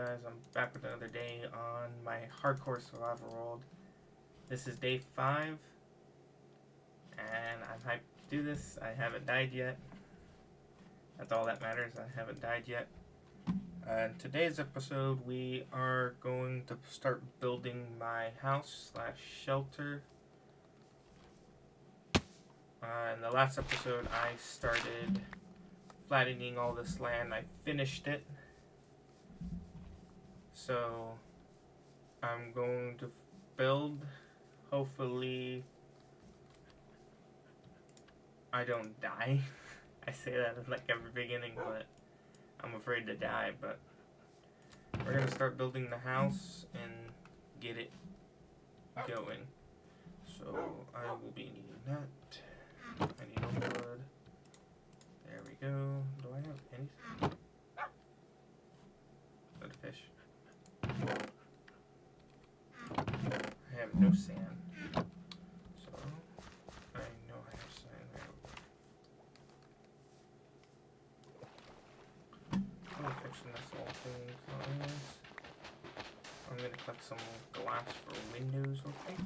guys? I'm back with another day on my hardcore survival world. This is day 5, and I'm hyped to do this. I haven't died yet. That's all that matters. I haven't died yet. In today's episode, we are going to start building my house / shelter. In the last episode, I started flattening all this land. I finished it. So I'm going to build. Hopefully I don't die. I say that in like every beginning, but I'm afraid to die. But we're gonna start building the house and get it going. So I will be needing that. I need more wood. There we go. Do I have anything? Good fish. I have no sand. So I know I have sand right over. I'm fixing this whole thing, guys. I'm gonna collect some glass for windows, okay?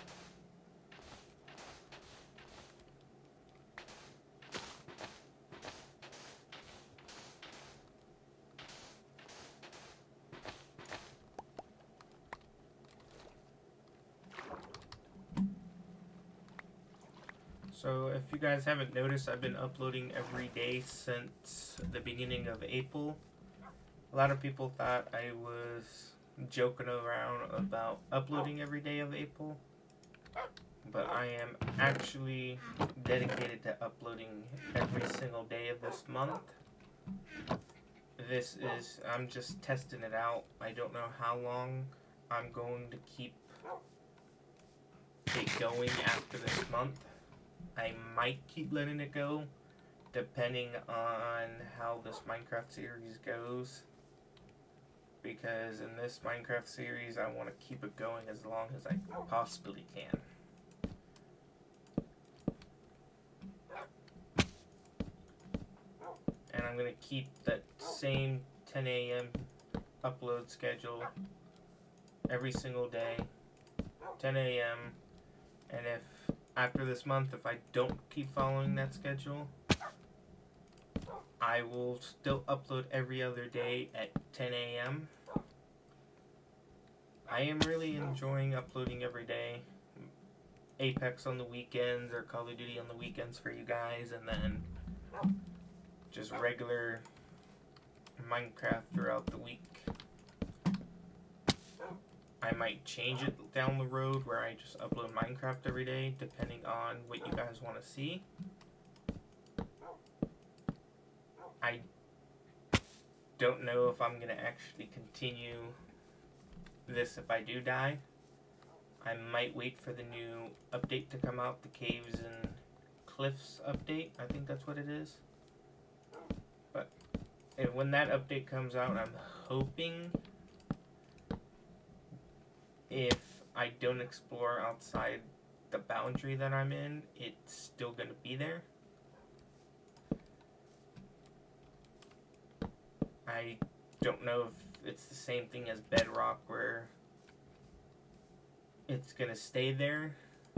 So if you guys haven't noticed, I've been uploading every day since the beginning of April. A lot of people thought I was joking around about uploading every day of April, but I am actually dedicated to uploading every single day of this month. I'm just testing it out. I don't know how long I'm going to keep it going after this month. I might keep letting it go, depending on how this Minecraft series goes. Because in this Minecraft series, I want to keep it going as long as I possibly can. And I'm going to keep that same 10 a.m. upload schedule every single day, 10 a.m. And if after this month, if I don't keep following that schedule, I will still upload every other day at 10 a.m. I am really enjoying uploading every day. Apex on the weekends or Call of Duty on the weekends for you guys, and then just regular Minecraft throughout the week. I might change it down the road where I just upload Minecraft every day, depending on what you guys want to see. I don't know if I'm going to actually continue this if I do die. I might wait for the new update to come out, the Caves and Cliffs update. I think that's what it is. But when that update comes out, I'm hoping if I don't explore outside the boundary that I'm in, it's still going to be there. I don't know if it's the same thing as Bedrock, where it's going to stay there,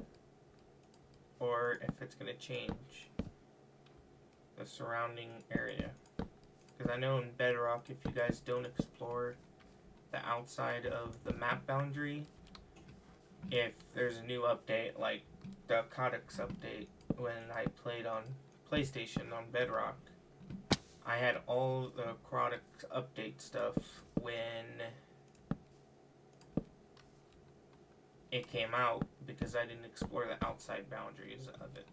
or if it's going to change the surrounding area. Because I know in Bedrock, if you guys don't explore the outside of the map boundary, if there's a new update like the Codex update, when I played on PlayStation on Bedrock, I had all the Codex update stuff when it came out, because I didn't explore the outside boundaries of it.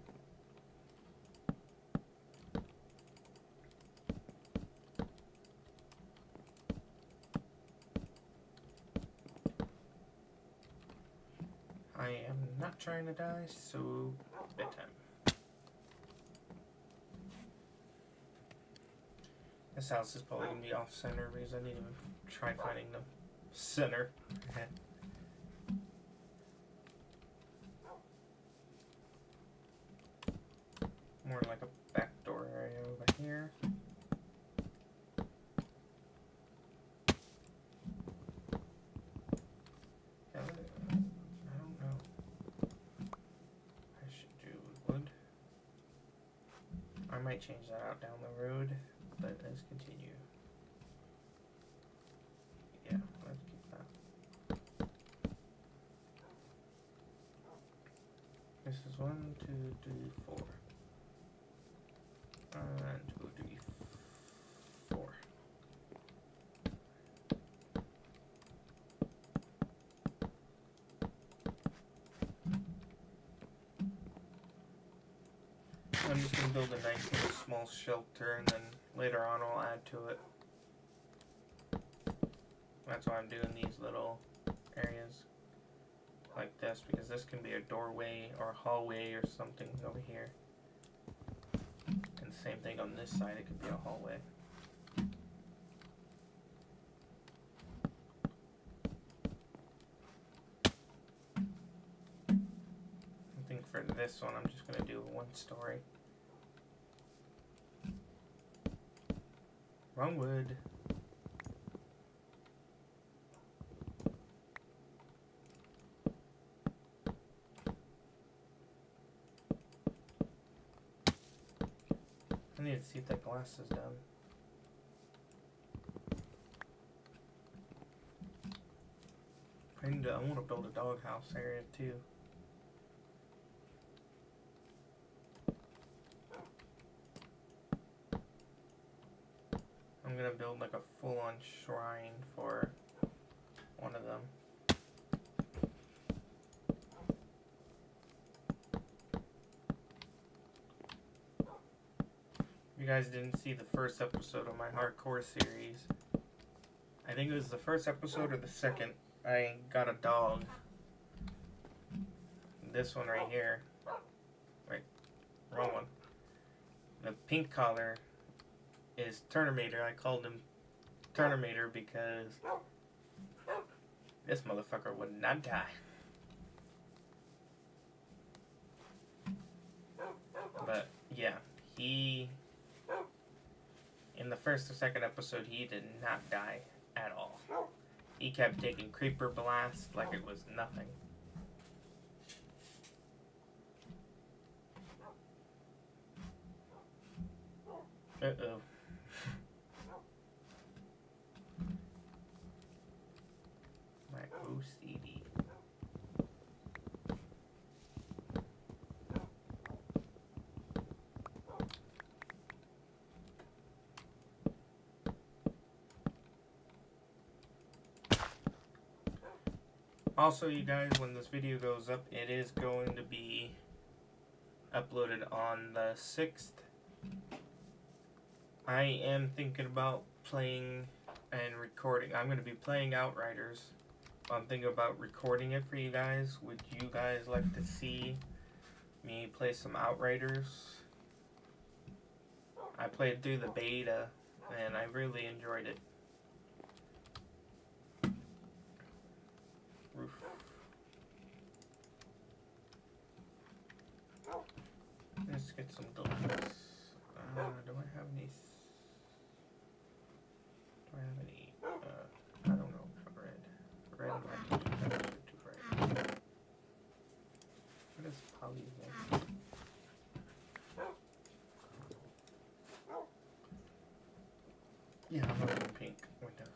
I am not trying to die, so bedtime. This house is probably going to be off-center because I didn't even try finding the center. More like a backdoor area over here. might change that out down the road, but let's continue. Yeah, let's keep that. This is 1, 2, 3, 4. 1, 2, 3, 4. I'm just going to build a nice little small shelter, and then later on I'll add to it. That's why I'm doing these little areas like this, because this can be a doorway or a hallway or something over here. And same thing on this side, it could be a hallway. I think for this one, I'm just going to do 1 story. Wrong wood. I need to see if that glass is done. I want to build a doghouse area too. I'm gonna build like a full-on shrine for one of them. If you guys didn't see the first episode of my hardcore series, I think it was the first episode or the second, I got a dog. This one right here. Wait, wrong one. The pink collar is Terminator. I called him Terminator because this motherfucker would not die. But yeah, he, in the first or second episode, he did not die at all. He kept taking creeper blasts like it was nothing. Uh-oh. My OCD. Also, you guys, when this video goes up, it is going to be uploaded on the 6th. I am thinking about playing and recording. I'm going to be playing Outriders. I'm thinking about recording it for you guys. Would you guys like to see me play some Outriders? I played through the beta, and I really enjoyed it. Roof. Let's get some buildings. Do I have any? Do I have any? I don't know. Red. Red might be too bright. What is polygon? Yeah, I'm not doing pink windows.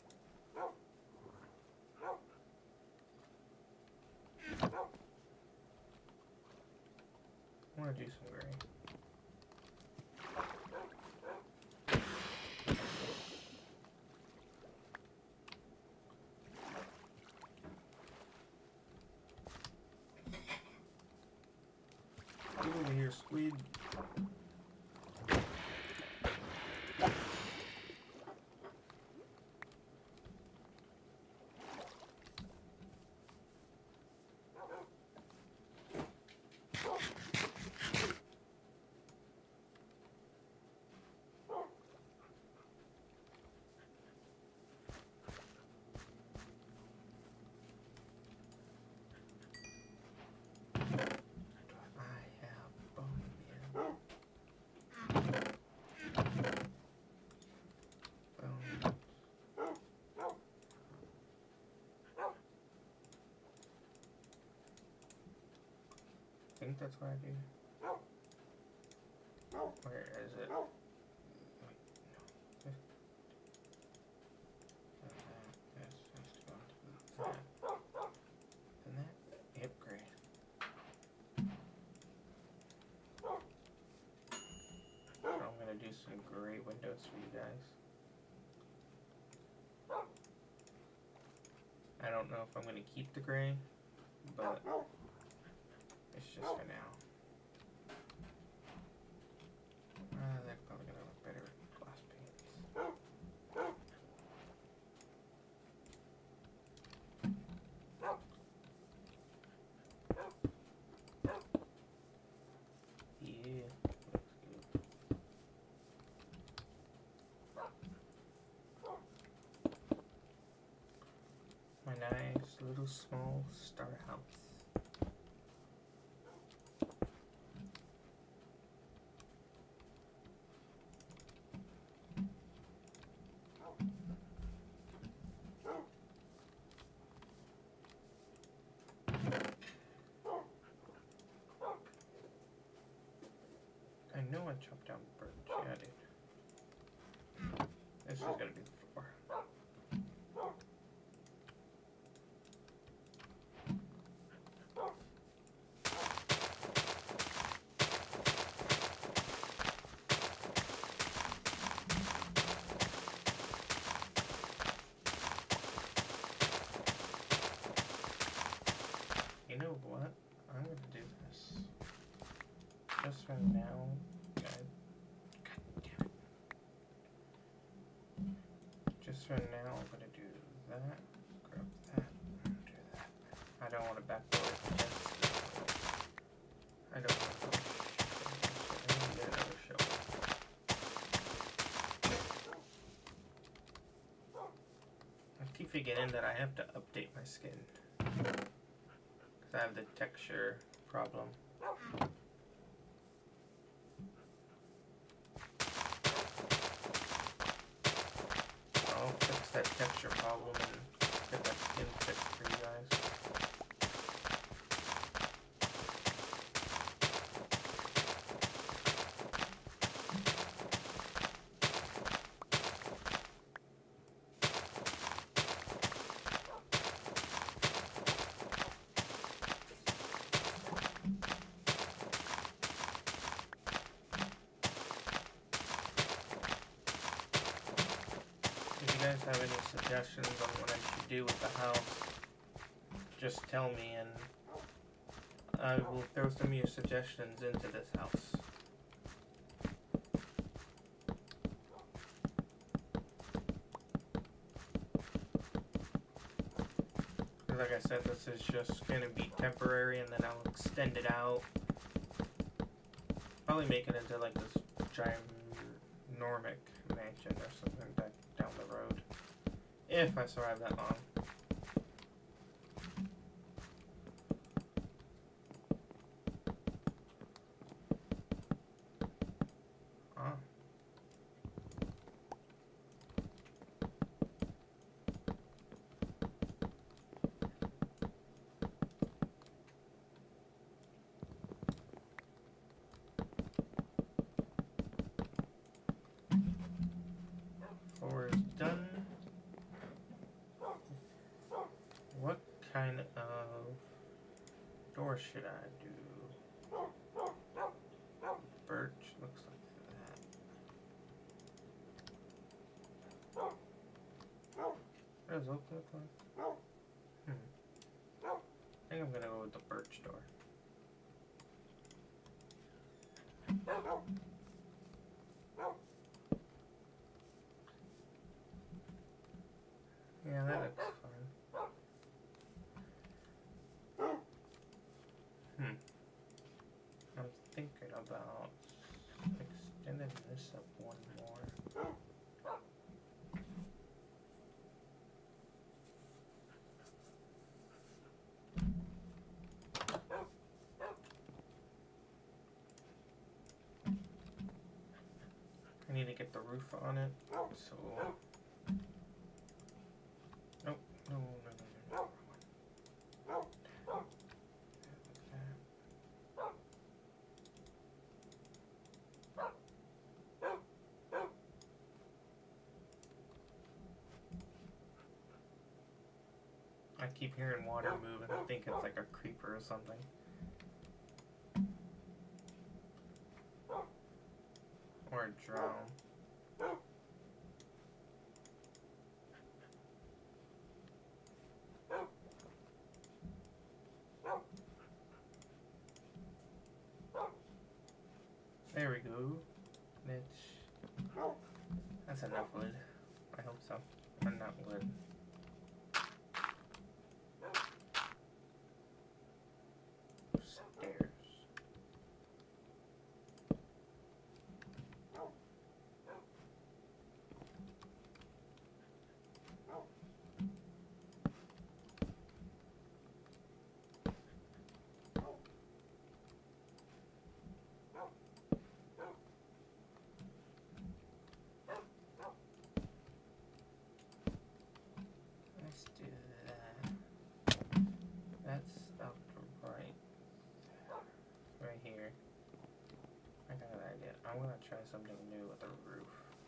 I want to do some gray. Get over here, squid. I think that's what I do. Where is it? Wait, no. This has to go into that. And that? Yep, great. So I'm gonna do some gray windows for you guys. I don't know if I'm gonna keep the gray, but it's just for now. They're probably gonna look better with glass paints. Yeah, looks good. My nice little small starter house. I know I chopped down birch. Yeah, I did. This is gonna be the floor. You know what? I'm gonna do this. Just for now, guys. God damn it. Just for now, I'm gonna do that. Grab that. And do that. I don't want to backdoor it against this. I don't want to. I need to get another shovel. I keep forgetting that I have to update my skin. I have the texture problem. I'll fix that texture problem and get that skin fixed for you guys. If you guys have any suggestions on what I should do with the house, just tell me and I will throw some of your suggestions into this house. Like I said, this is just going to be temporary and then I'll extend it out. Probably make it into like this ginormic mansion or something back down the road. If I survive that long. Ah. Floor is done. What kind of door should I do? Birch looks like that. What does oak look like? I think I'm gonna go with the birch door. Yeah, that looks fine. I'm thinking about extending this up one more. I need to get the roof on it, so... Nope, no. keep hearing water moving. I think it's like a creeper or something. Or a drown. There we go. That's enough wood. I hope so. Or not wood. Stairs. Let's do that. That's up right here. I got an idea. I'm gonna try something new with a roof.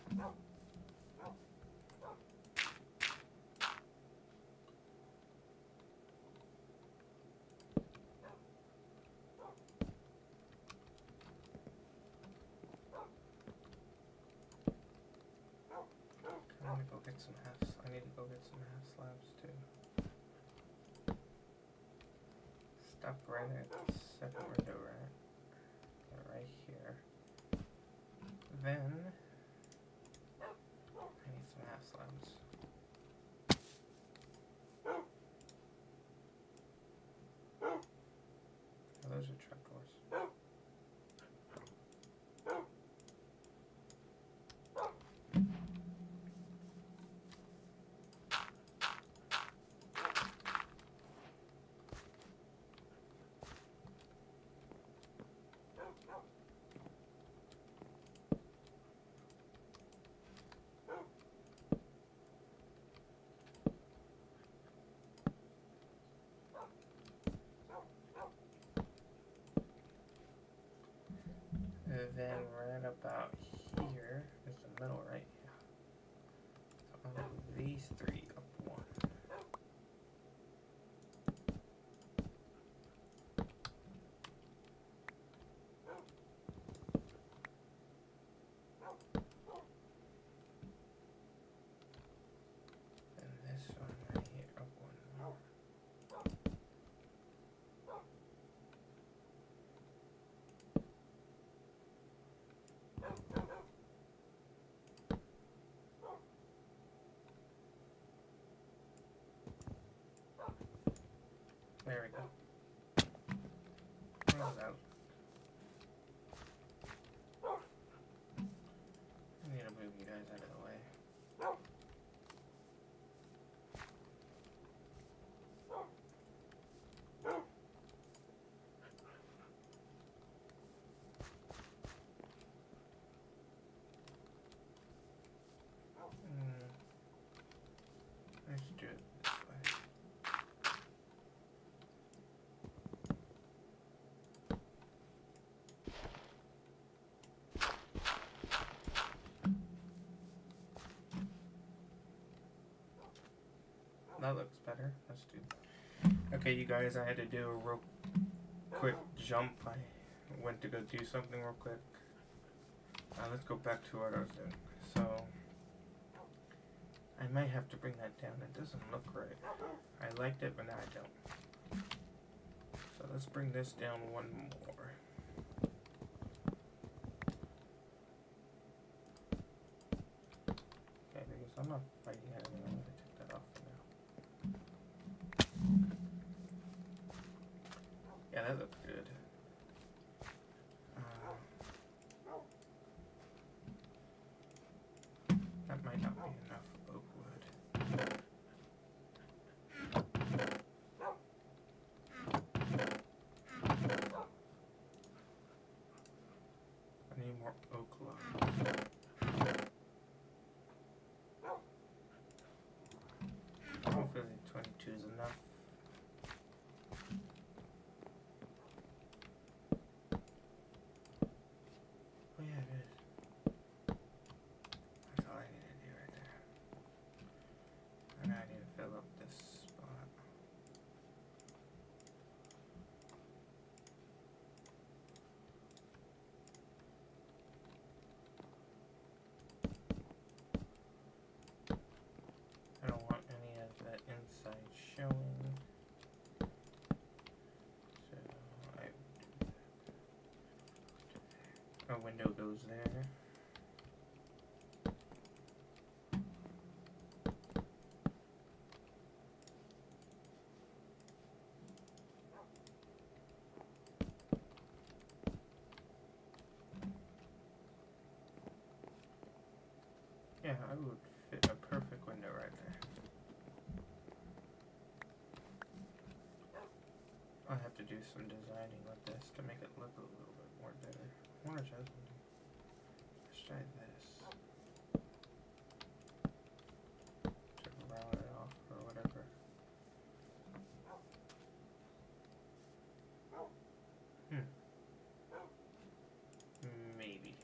I'm gonna go get some half. I need to go get some half slabs too. Stop right at the second window, right? Right here. Then I need some half slabs. Oh, those are trapdoors. And then right about here is the middle, right? Yeah. So I'll move these three up one. And this one right here up one more. There we go. Close out. I need to move you guys out of the way. Let's do it this way. That looks better. Let's do. Okay, you guys, I had to do a real quick jump. I went to go do something real quick. Let's go back to what I was doing. So, I might have to bring that down. It doesn't look right. I liked it, but now I don't. So let's bring this down one more. Okay, because I'm not fighting anything, I'm going to take that off for now. Yeah, that looks good. That might not be enough oak wood. I need more oak logs. Hopefully 22 is enough. Oh yeah, it is. That's all I need to do right there. And I need to fill up this spot. window goes there. Yeah, I would fit a perfect window right there. I'll have to do some designing with this to make it look a little bit more better. I want to try something. Let's try this. To round it off or whatever. Maybe.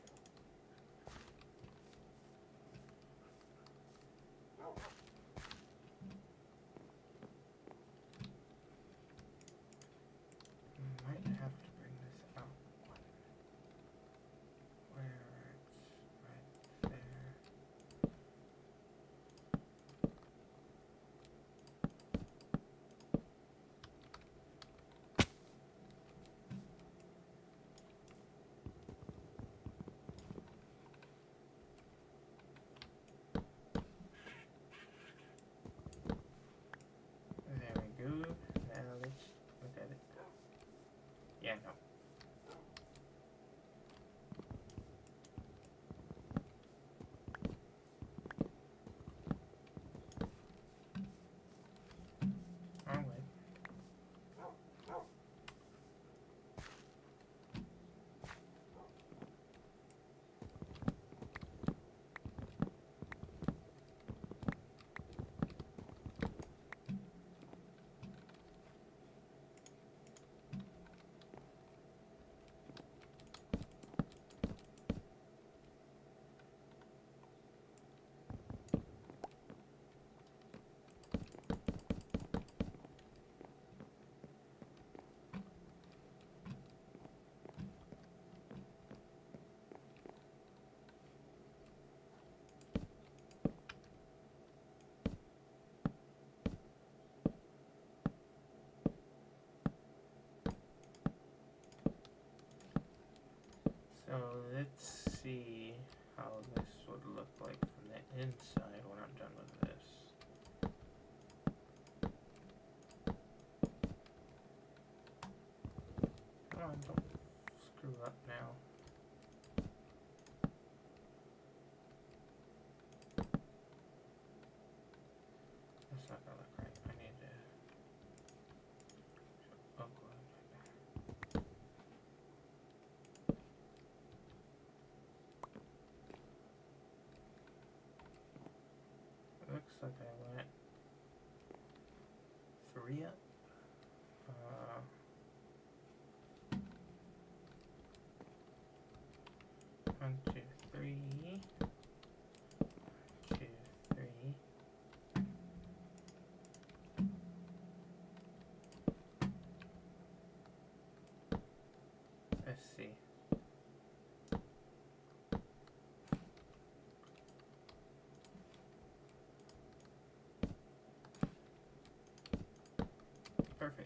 Might have to bring this out one. Where it's right there. There we go. Now let's look at it. Yeah, no. Wrong way. So let's see how this would look like from the inside when I'm done with this. Come on, don't screw up now. That's not gonna look right. I need to... Oh, go ahead. Looks like I went 3 up. 1, 2, 3. 1, 2, 3. Let's see. Perfect.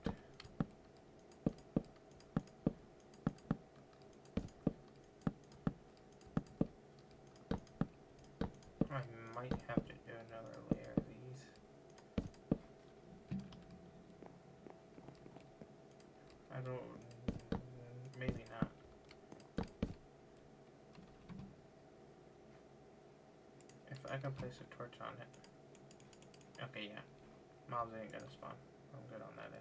I might have to do another layer of these. I don't... maybe not. If I can place a torch on it. Okay, yeah. Mobs ain't gonna spawn. I'm good on that end.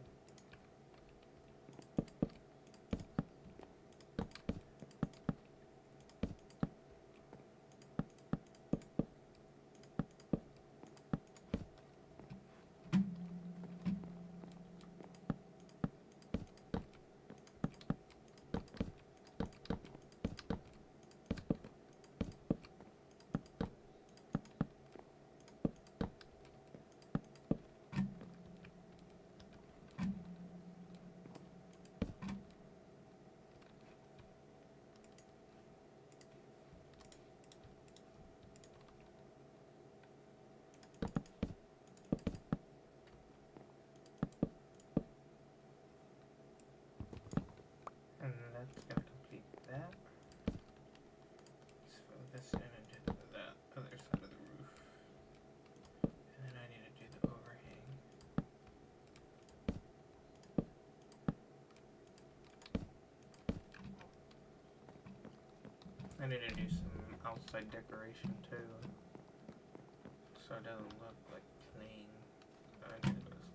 I need to do some outside decoration too, so it doesn't look like plain. I need to go to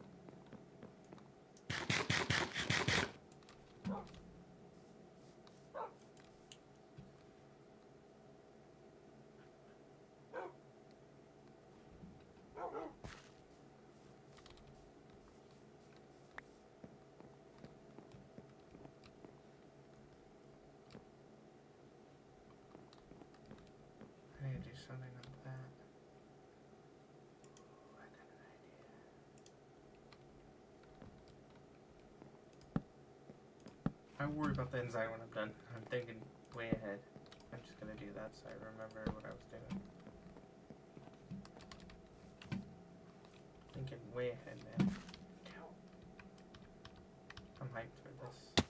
sleep. I need to do something like that. Ooh, I got an idea. I worry about the inside when I'm done. I'm thinking way ahead. I'm just gonna do that so I remember what I was doing. Thinking way ahead, man. I'm hyped for this.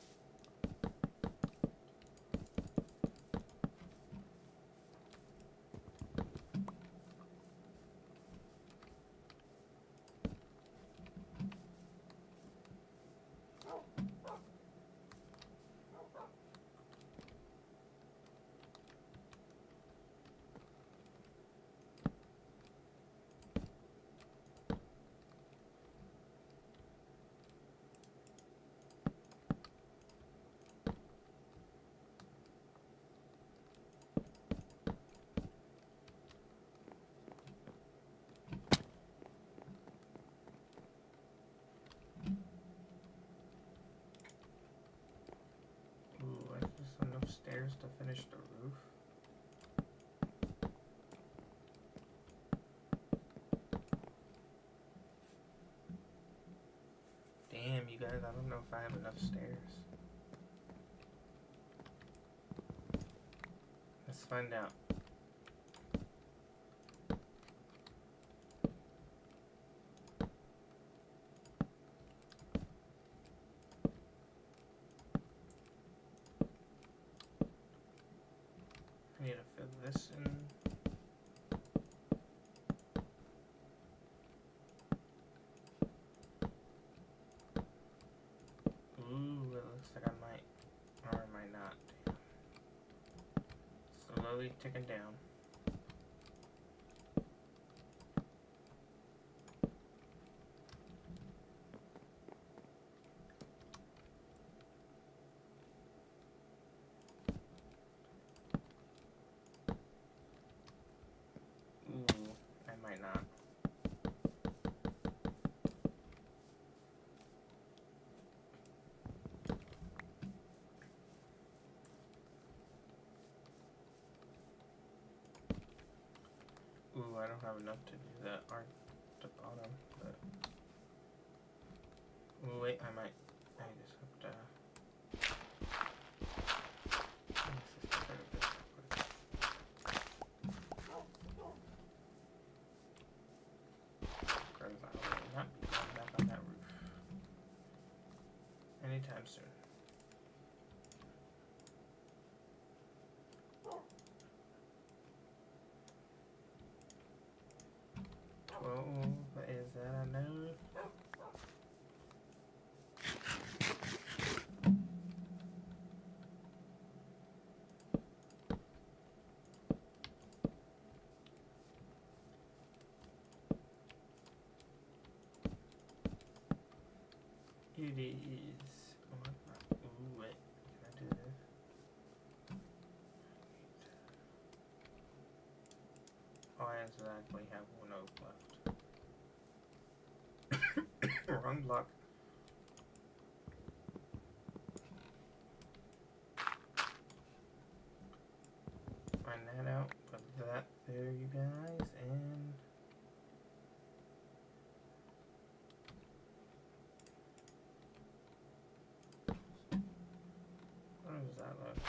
Ooh, I just enough stairs to finish the roof. Damn, you guys, I don't know if I have enough stairs. Let's find out. I need to fill this in. Ooh, it looks like I might, or I might not. Damn. Slowly ticking down. Ooh, I might not. Ooh, I don't have enough to do that art at the bottom, but... Ooh, wait, I might. I just have to... Because I will not be going back on that roof anytime soon. Oh, what is that I know? It is. Ooh, wait. Can I do this? Oh, I exactly have one oak left. Wrong block. Find that out. Put that there, you guys, and... What does that look?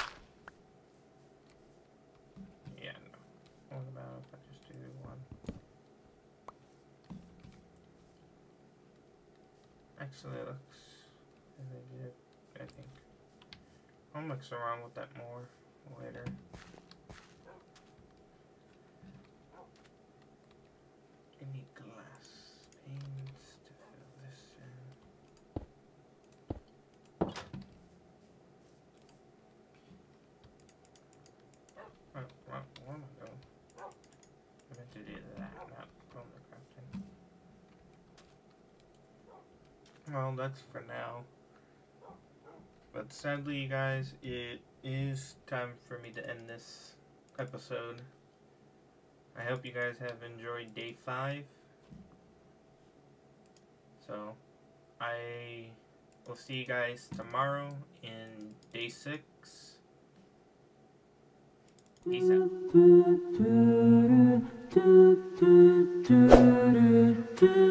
Yeah, no. What about if I just do one? Actually, it looks really good, I think. I'll mix around with that more later. I need glass panes to fill this in. Well, that's for now. But sadly, you guys, it is time for me to end this episode. I hope you guys have enjoyed day 5. So, I will see you guys tomorrow in day 6. Peace out.